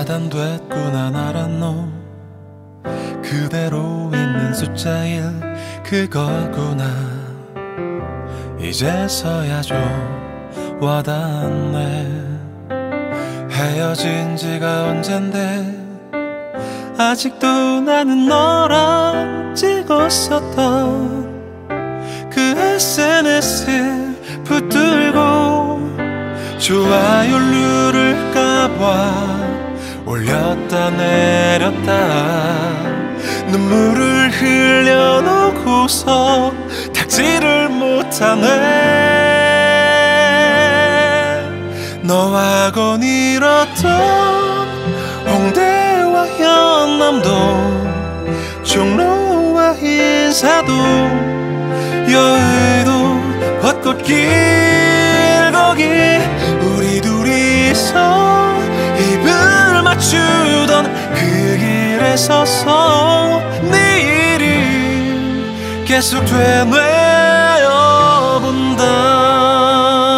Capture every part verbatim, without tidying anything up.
차단됐구나 알았노. 그대로 있는 숫자일 그거구나. 이제서야 좀 와닿네. 헤어진 지가 언젠데 아직도 나는 너랑 찍었었던 그 에스엔에스에 붙들고 좋아요 누를까봐 올렸다 내렸다 눈물을 흘려놓고서 닥지를 못하네. 너하곤 잃었던 홍대와 현남도 종로와 인사도 여의도 벚꽃 길 거기 우리 둘이서 입을 맞추던 그 길에 서서 내일이 계속 되뇌어본다.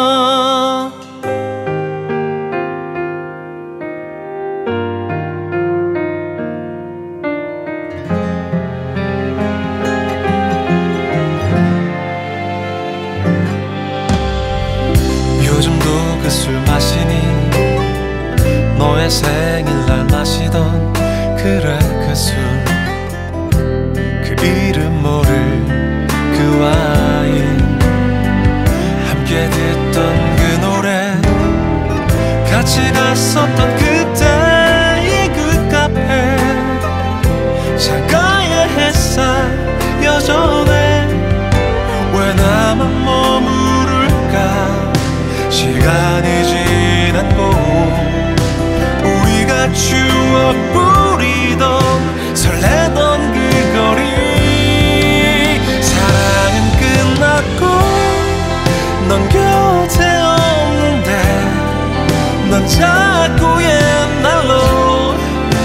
요즘도 그 술 마시니 너의 생일날 마시던 그래 그 술 그 이름 모를 그 와인 함께 듣던 그 노래 같이 갔었던 그때의 그 카페 창가의 햇살 여전해. 왜 나만 머무를까. 시간이 지났고 우리가 추억 뿌리던 설레던 그 거리 사랑은 끝났고 넌 곁에 없는데 넌 자꾸 옛날로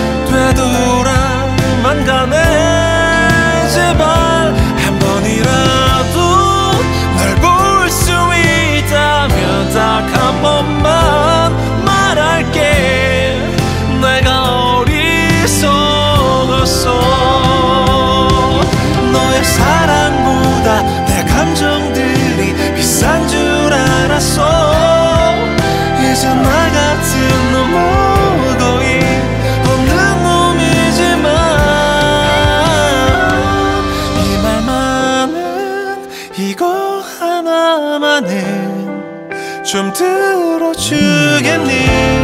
되돌아만 가네. 제발 한 번이라도 널 볼 수 있다면 딱 한 번만 말할게. 내가 어리석었어. 너의 사랑보다 내 감정들이 비싼 줄 알았어. 이제 나 같은 놈은 거의 없는 놈이지만 이 말만은 이거 하나만은 좀 들어주겠니.